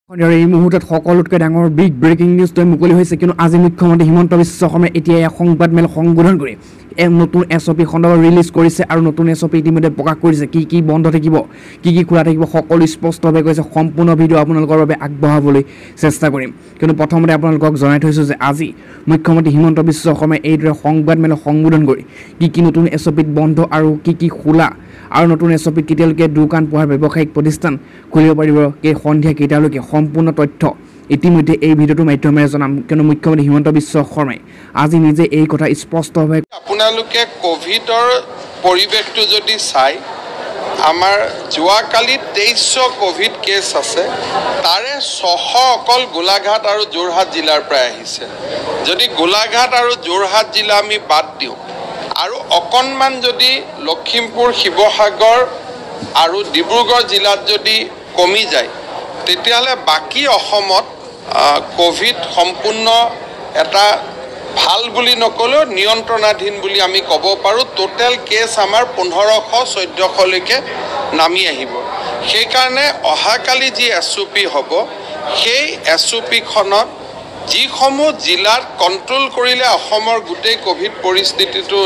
এই মুহূৰ্তত সকলোতকৈ ডাঙৰ বিগ ব্ৰেকিং নিউজটো মুকলি হৈছে কিন্তু আজি মুখ্যমন্ত্ৰী হিমন্ত বিশ্ব শৰ্মাই এতিয়া সংবাদ মেল সম্বোধন কৰি নতুন এছঅপি সন্দৰ্ভত ৰিলিজ কৰিছে আৰু নতুন এছঅপি ইতিমধ্যে প্ৰকাশ কৰিছে কি বন্ধ থাকিব কি খোলা থাকিব সকলো স্পষ্টভাৱে কৈছে সম্পূৰ্ণ ভিডিঅ' আপোনালোকৰ বাবে আগবঢ়াবলৈ চেষ্টা কৰিম কিন্তু প্ৰথমতে আপোনালোকক জনাই থৈছোঁ যে আজি মুখ্যমন্ত্ৰী হিমন্ত বিশ্ব শৰ্মাই এইদৰে সংবাদ মেল সম্বোধন কৰি কি নতুন এছঅপিত বন্ধ আৰু কি খোলা আৰু নতুন এছঅপিত কেতিয়ালৈকে দোকান পোহাৰ ব্যৱসায়িক প্ৰতিষ্ঠান খুলিব পাৰিব সন্ধিয়া কেইটালৈকে সম্পূৰ্ণ তথ্য ইতিমধ্যে এই ভিডিঅ'টোৰ মাধ্যমেৰে জনাম কিয়নো মুখ্যমন্ত্ৰী হিমন্ত বিশ্ব শৰ্মাই আজি নিজে এই কথা স্পষ্টভাৱে আপোনালোকে কোভিডৰ পৰিৱেশটো যদি চাই আমাৰ যোৱাকালি 2300 কোভিড কেছ আছে তাৰে 600 অকল গোলাঘাট আৰু যোৰহাট জিলাৰ পৰা আহিছে যদি গোলাঘাট আৰু যোৰহাট জিলা আমি বাদ দিওঁ আৰু অকণমান যদি লখিমপুৰ শিৱসাগৰ আৰু ডিব্ৰুগড় জিলাত যদি কমি যায় তেতিয়াহ'লে বাকী অসমত কোভিড সম্পূৰ্ণ এটা ভাল বুলি নকলেও নিয়ন্ত্ৰণাধীন বুলি আমি ক'ব পাৰোঁ টোটেল কেছ আমাৰ 1500-1400 লৈকে নামি আহিব সেইকাৰণে অহাকালি যি এছঅপি হ'ব সেই এছঅপিখনত যিসমূহ জিলাত কণ্ট্ৰোল কৰিলে অসমৰ গোটেই কোভিড পৰিস্থিতিটো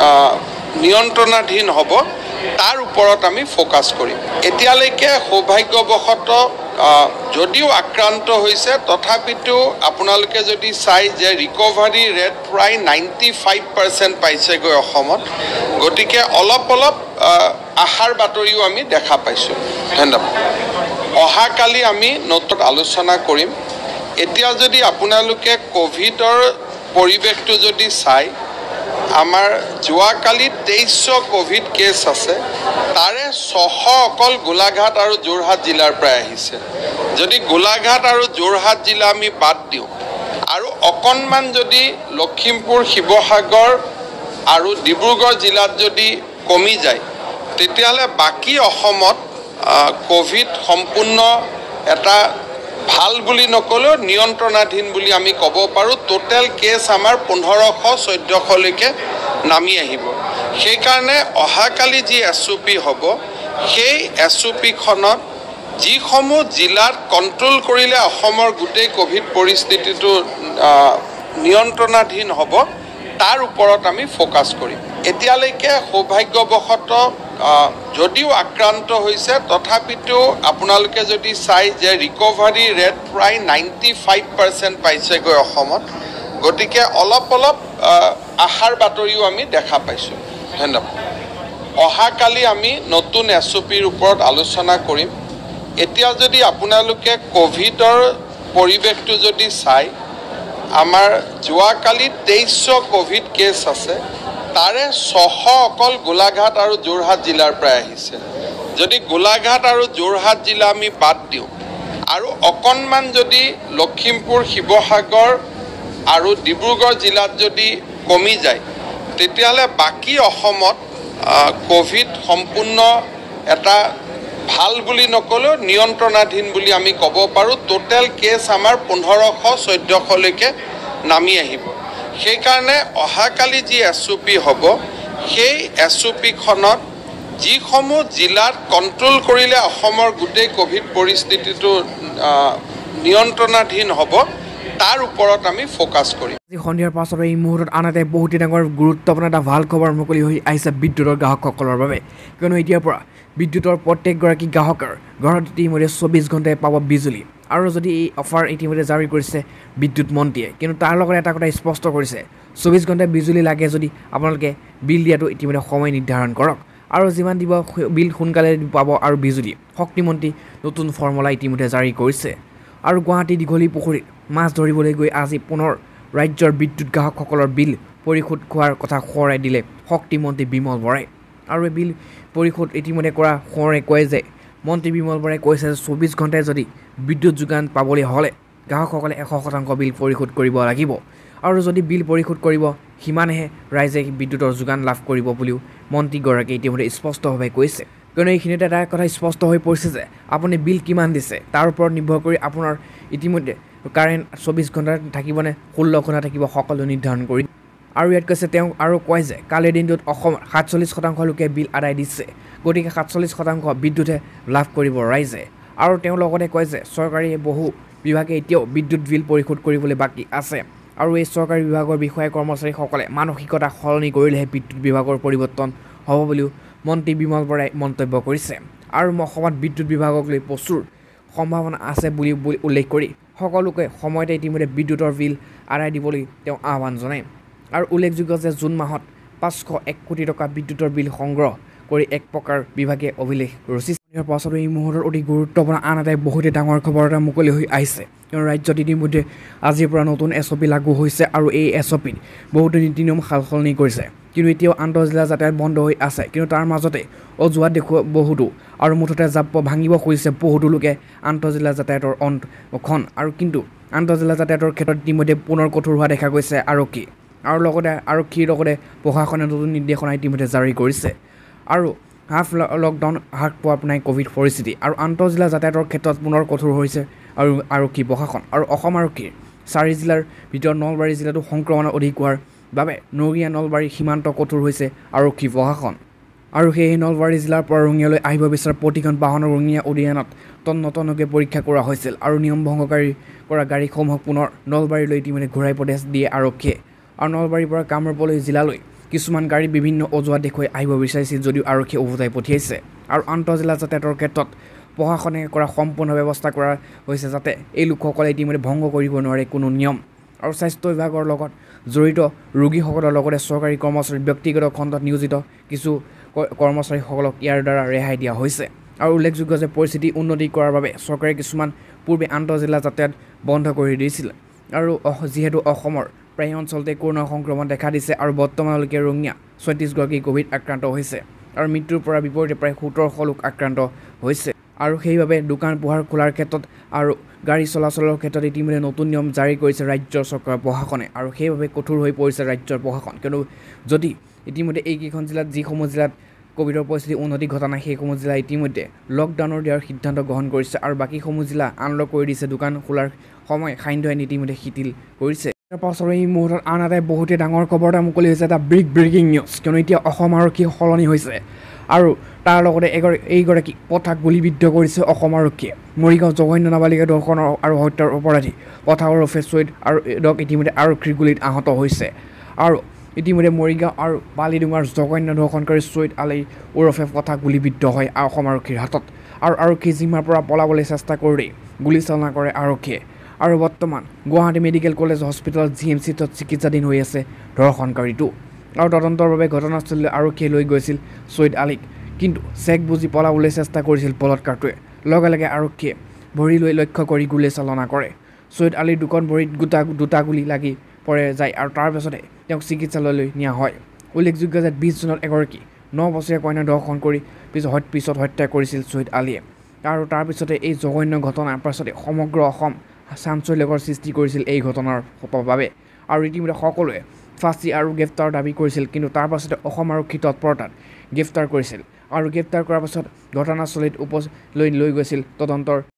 নিয়ন্ত্ৰণাধীন হ'ব তাৰ ওপৰত আমি ফ'কাছ কৰিম এতিয়ালৈকে সৌভাগ্যবশতঃ যদিও আক্ৰান্ত হৈছে তথাপিতো আপোনালোকে যদি চাই যে ৰিকভাৰী ৰেট প্ৰায় 95% পাইছেগৈ অসমত গতিকে অলপ আশাৰ বাতৰিও আমি দেখা পাইছোঁ ধন্যবাদ অহাকালি আমি নতুন আলোচনা কৰিম এতিয়া যদি আপোনালোকে কোভিডৰ পৰিৱেশটো যদি চাই আমাৰ যোৱাকালি 2300 কোভিড কেছ আছে তাৰে 600 অকল গোলাঘাট আৰু যোৰহাট জিলাৰ পৰা আহিছে যদি গোলাঘাট আৰু যোৰহাট জিলা আমি বাদ দিওঁ আৰু অকণমান যদি লখিমপুৰ শিৱসাগৰ আৰু ডিব্ৰুগড় জিলাত যদি কমি যায় তেতিয়াহ'লে বাকী অসমত কোভিড সম্পূৰ্ণ এটা ভাল বুলি নকলেও নিয়ন্ত্ৰণাধীন বুলি আমি ক'ব পাৰোঁ টোটেল কেছ আমাৰ 1500-1400 লৈকে নামি আহিব সেইকাৰণে অহাকালি যি এছঅপি হ'ব সেই এছঅপিখনত যিসমূহ জিলাত কণ্ট্ৰোল কৰিলে অসমৰ গোটেই কোভিড পৰিস্থিতিটো নিয়ন্ত্ৰণাধীন হ'ব তাৰ ওপৰত আমি ফ'কাছ কৰিম এতিয়ালৈকে সৌভাগ্যবশতঃ যদিও আক্ৰান্ত হৈছে তথাপিতো আপোনালোকে যদি চাই যে ৰিকভাৰী ৰেট প্ৰায় 95% পাইছেগৈ অসমত গতিকে অলপ আশাৰ বাতৰিও আমি দেখা পাইছোঁ ধন্যবাদ অহাকালি আমি নতুন এছঅপিৰ ওপৰত আলোচনা কৰিম এতিয়া যদি আপোনালোকে কোভিডৰ পৰিৱেশটো যদি চাই আমাৰ যোৱাকালি 2300 কোভিড কেছ আছে তাৰে 600 অকল গোলাঘাট আৰু যোৰহাট জিলাৰ পৰা আহিছে যদি গোলাঘাট আৰু যোৰহাট জিলা আমি বাদ দিওঁ আৰু অকণমান যদি লখিমপুৰ শিৱসাগৰ আৰু ডিব্ৰুগড় জিলাত যদি কমি যায় তেতিয়াহ'লে বাকী অসমত কোভিড সম্পূৰ্ণ এটা ভাল বুলি নকলেও নিয়ন্ত্ৰণাধীন বুলি আমি ক'ব পাৰোঁ টোটেল কেছ আমাৰ 1500-1400 লৈকে নামি আহিব সেইকাৰণে অহাকালি যি এছঅপি হ'ব সেই এছঅপিখনত যিসমূহ জিলাত কণ্ট্ৰোল কৰিলে অসমৰ গোটেই কোভিড পৰিস্থিতিটো নিয়ন্ত্ৰণাধীন হ'ব তাৰ ওপৰত আমি ফ'কাছ কৰিম আজি সন্ধিয়াৰ পাছত এই মুহূৰ্তত আন এটা বহুত ডাঙৰ গুৰুত্বপূৰ্ণ এটা ভাল খবৰ মুকলি হৈ আহিছে বিদ্যুতৰ গ্ৰাহকসকলৰ বাবে কিয়নো এতিয়াৰ পৰা বিদ্যুতৰ প্ৰত্যেকগৰাকী গ্ৰাহকৰ ঘৰত ইতিমধ্যে 24 ঘণ্টাই পাব বিজুলী আৰু যদি এই অফাৰ ইতিমধ্যে জাৰি কৰিছে বিদ্যুৎ মন্ত্ৰীয়ে কিন্তু তাৰ লগত এটা কথা স্পষ্ট কৰিছে 24 ঘণ্টাই বিজুলী লাগে যদি আপোনালোকে বিল দিয়াটো ইতিমধ্যে সময় নিৰ্ধাৰণ কৰক আৰু যিমান দিব বিল সোনকালে পাব আৰু বিজুলী শক্তিমন্ত্ৰী নতুন ফৰ্মুলা ইতিমধ্যে জাৰি কৰিছে আৰু গুৱাহাটী দীঘলী পুখুৰীত মাছ ধৰিবলৈ গৈ আজি পুনৰ ৰাজ্যৰ বিদ্যুৎ গ্ৰাহকসকলৰ বিল পৰিশোধ কৰাৰ কথা সোঁৱৰাই দিলে শক্তিমন্ত্ৰী বিমল বৰাই আৰু এই বিল পৰিশোধ ইতিমধ্যে কৰা সোঁৱৰাই কয় যে মন্ত্ৰী বিমল বৰাই কৈছে যে 24 ঘণ্টাই যদি বিদ্যুৎ যোগান পাবলৈ হ'লে গ্ৰাহকসকলে 100% বিল পৰিশোধ কৰিব লাগিব আৰু যদি বিল পৰিশোধ কৰিব সিমানেহে ৰাইজে বিদ্যুতৰ যোগান লাভ কৰিব বুলিও মন্ত্ৰীগৰাকীয়ে ইতিমধ্যে স্পষ্টভাৱে কৈছে কিয়নো এইখিনিতে এটা কথা স্পষ্ট হৈ পৰিছে যে আপুনি বিল কিমান দিছে তাৰ ওপৰত নিৰ্ভৰ কৰি আপোনাৰ ইতিমধ্যে কাৰেণ্ট 24 ঘণ্টা থাকিবনে 16 ঘণ্টা থাকিব সকলো নিৰ্ধাৰণ কৰি আৰু ইয়াত কৈছে তেওঁ আৰু কয় যে কালিৰ দিনটোত অসমৰ 47% লোকে বিল আদায় দিছে গতিকে 47% বিদ্যুতে লাভ কৰিব ৰাইজে আৰু তেওঁ লগতে কয় যে চৰকাৰী বহু বিভাগে এতিয়াও বিদ্যুৎ বিল পৰিশোধ কৰিবলৈ বাকী আছে আৰু এই চৰকাৰী বিভাগৰ বিষয়া কৰ্মচাৰীসকলে মানসিকতা সলনি কৰিলেহে বিদ্যুৎ বিভাগৰ পৰিৱৰ্তন হ'ব বুলিও মন্ত্ৰী বিমল বৰাই মন্তব্য কৰিছে আৰু অসমত বিদ্যুৎ বিভাগক লৈ প্ৰচুৰ সম্ভাৱনা আছে বুলি উল্লেখ কৰি সকলোকে সময়তে ইতিমধ্যে বিদ্যুতৰ বিল আদায় দিবলৈ তেওঁ আহ্বান জনায় আৰু উল্লেখযোগ্য যে জুন মাহত 501 কোটি টকা বিদ্যুতৰ বিল সংগ্ৰহ কৰি এক প্ৰকাৰ বিভাগে অভিলেখ ৰচিছে। ইয়াৰ পাছতো এই মুহূৰ্তত অতি গুৰুত্বপূৰ্ণ আন এটা বহুতেই ডাঙৰ খবৰ এটা মুকলি হৈ আহিছে কিয়নো ৰাজ্যত ইতিমধ্যে আজিৰ পৰা নতুন SOP লাগু হৈছে আৰু এই SOPত বহুতো নীতি নিয়ম সালসলনি কৰিছে কিন্তু এতিয়াও আন্তঃজিলা যাতায়াত বন্ধ হৈ আছে কিন্তু তাৰ মাজতে অজুহাত দেখুওৱা বহুতো আৰু মুঠতে জাপ ভাঙিব খুজিছে বহুতো লোকে আন্তঃজিলা যাতায়াতৰ অন্তখন আৰু কিন্তু আন্তঃজিলা যাতায়াতৰ ক্ষেত্ৰত ইতিমধ্যে পুনৰ কঠোৰ হোৱা দেখা গৈছে আৰক্ষী আৰু লগতে আৰক্ষীৰ লগতে প্ৰশাসনে নতুন নিৰ্দেশনা ইতিমধ্যে জাৰি কৰিছে আৰু হাফ লকডাউন হ্ৰাস পোৱাৰ নাই ক'ভিড পৰিস্থিতি আৰু আন্তঃজিলা যাতায়াতৰ ক্ষেত্ৰত পুনৰ কঠোৰ হৈছে আৰু আৰক্ষী প্ৰশাসন আৰু অসম আৰক্ষীৰ 4 জিলাৰ ভিতৰত নলবাৰী জিলাতো সংক্ৰমণ অধিক হোৱাৰ বাবে নগৰীয়া নলবাৰী সীমান্ত কঠোৰ হৈছে আৰক্ষী প্ৰশাসন আৰু সেয়ে নলবাৰী জিলাৰ পৰা ৰঙিয়ালৈ আহিব বিচৰা প্ৰতিখন বাহনৰ ৰঙিয়া উদ্যানত তন্নতন্নকৈ পৰীক্ষা কৰা হৈছিল আৰু নিয়ম ভংগকাৰী কৰা গাড়ীসমূহক পুনৰ নলবাৰীলৈ ইতিমধ্যে ঘূৰাই পঠাই দিয়ে আৰক্ষীয়ে আৰু নলবাৰীৰ পৰা কামৰূপলৈ জিলালৈ কিছুমান গাড়ী বিভিন্ন অজুহাত দেখুৱাই আহিব বিচাৰিছিল যদিও আৰক্ষীয়ে উভতাই পঠিয়াইছে আৰু আন্তঃজিলা যাতায়াতৰ ক্ষেত্ৰত প্ৰশাসনে কৰা সম্পূৰ্ণ ব্যৱস্থা কৰা হৈছে যাতে এই লোকসকলে ইতিমধ্যে ভংগ কৰিব নোৱাৰে কোনো নিয়ম আৰু স্বাস্থ্য বিভাগৰ লগত জড়িত ৰোগীসকলৰ লগতে চৰকাৰী কৰ্মচাৰী ব্যক্তিগত খণ্ডত নিয়োজিত কিছু কৰ্মচাৰীসকলক ইয়াৰ দ্বাৰা ৰেহাই দিয়া হৈছে আৰু উল্লেখযোগ্য যে পৰিস্থিতি উন্নতি কৰাৰ বাবে চৰকাৰে কিছুমান পূৰ্বে আন্তঃজিলা যাতায়াত বন্ধ কৰি দিছিল আৰু যিহেতু অসমৰ প্ৰায় অঞ্চলতে কৰোনা সংক্ৰমণ দেখা দিছে আৰু বৰ্তমানলৈকে ৰঙিয়া 36গৰাকী কোভিড আক্ৰান্ত হৈছে আৰু মৃত্যুৰ পৰা বিপৰীতে প্ৰায় 1700 লোক আক্ৰান্ত হৈছে আৰু সেইবাবে দোকান পোহাৰ খোলাৰ ক্ষেত্ৰত আৰু গাড়ী চলাচলৰ ক্ষেত্ৰত ইতিমধ্যে নতুন নিয়ম জাৰি কৰিছে ৰাজ্যৰ চৰকাৰ প্ৰশাসনে আৰু সেইবাবে কঠোৰ হৈ পৰিছে ৰাজ্যৰ প্ৰশাসন কিয়নো যদি ইতিমধ্যে এইকেইখন জিলাত যিসমূহ জিলাত কোভিডৰ পৰিস্থিতি উন্নতি ঘটা নাই সেইসমূহ জিলা ইতিমধ্যে লকডাউনৰ দিয়াৰ সিদ্ধান্ত গ্ৰহণ কৰিছে আৰু বাকীসমূহ জিলা আনলক কৰি দিছে দোকান খোলাৰ সময় সান্ধ্য আইন ইতিমধ্যে শিথিল কৰিছে। তাৰ পাছৰ এই মুহূৰ্তত আন এটা বহুতেই ডাঙৰ খবৰ এটা মুকলি হৈছে এটা ব্ৰেকিং নিউজ কিয়নো এতিয়া অসম আৰক্ষী সলনি হৈছে আৰু তাৰ লগতে এইগৰাকী পথাক গুলীবিদ্ধ কৰিছে অসম আৰক্ষীয়ে মৰিগাঁও জঘন্য নাবালিকা ধৰ্ষণ আৰু হত্যাৰ অপৰাধী পথাক ওৰফে চৈয়দ আৰু ইতিমধ্যে আৰক্ষীৰ গুলীত আহত হৈছে আৰু ইতিমধ্যে মৰিগাঁও আৰু বালিডুঙাৰ জঘন্য ধৰ্ষণকাৰী চৈয়দ আলী ওৰফে পথাক গুলীবিদ্ধ হয় অসম আৰক্ষীৰ হাতত আৰু আৰক্ষী জিম্মাৰ পৰা পলাবলৈ চেষ্টা কৰোঁতেই গুলীচালনা কৰে আৰক্ষীয়ে আৰু বৰ্তমান গুৱাহাটী মেডিকেল কলেজ হস্পিটেলত GMCত চিকিৎসাধীন হৈ আছে ধৰ্ষণকাৰীটো আৰু তদন্তৰ বাবে ঘটনাস্থলীলৈ আৰক্ষীয়ে লৈ গৈছিল চৈয়দ আলীক কিন্তু চেক বুজি পলাবলৈ চেষ্টা কৰিছিল বলৎকাৰটোৱে লগে লগে আৰক্ষীয়ে ভৰি লৈ লক্ষ্য কৰি গুলীচালনা কৰে চৈয়দ আলীৰ দুখন ভৰিত দুটা গুলী লাগি পৰে যায় আৰু তাৰ পিছতে তেওঁক চিকিৎসালয়লৈ নিয়া হয় উল্লেখযোগ্য যে 20 জুনত এগৰাকী 9 বছৰীয়া কন্যা ধৰ্ষণ কৰি পিছত হত্যা কৰিছিল চৈয়দ আলীয়ে আৰু তাৰ পিছতে এই জঘন্য ঘটনাৰ পাছতে সমগ্ৰ অসম চাঞ্চল্যকৰ সৃষ্টি কৰিছিল এই ঘটনাৰ বাবে আৰু ইতিমধ্যে সকলোৱে ফাঁচী আৰু গ্ৰেপ্তাৰ দাবী কৰিছিল কিন্তু তাৰ পাছতে অসম আৰক্ষী তৎপৰতাত গ্ৰেপ্তাৰ কৰিছিল আৰু গ্ৰেপ্তাৰ কৰাৰ পাছত ঘটনাস্থলীত লৈ গৈছিল তদন্তৰ